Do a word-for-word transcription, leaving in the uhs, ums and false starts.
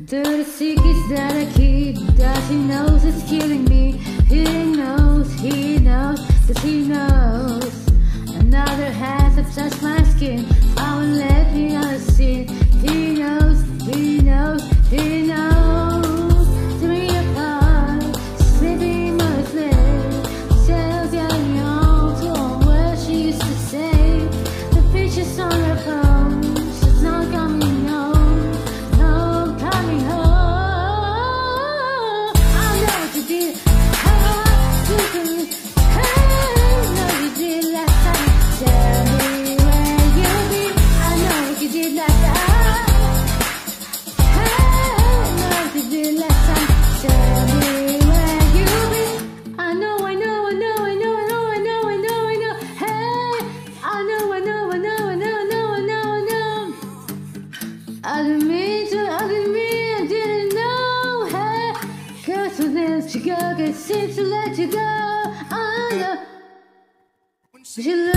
To the secrets that I keep, that he knows it's killing me. He knows, he knows, that he knows. Another has touched my skin, I won't let me on the scene. He knows, he knows, he knows. Tear me apart, sleeping in my sleep. Tells young young to all what she used to say. The pictures on her phone, she's not coming home. No coming home. I know what you did, how you could. Hey, know you did last time. Tell me where you be. I know what you did last time. Hey, know what you did last time. Tell me where you be. I know, I know, I know, I know, I know, I know, I know, I know. Hey, I know, I know, I know, I know, I know, I know, I know. I didn't mean to, I didn't mean, I didn't know. Hey, cause when let you go, can't seem to let you go. I know. She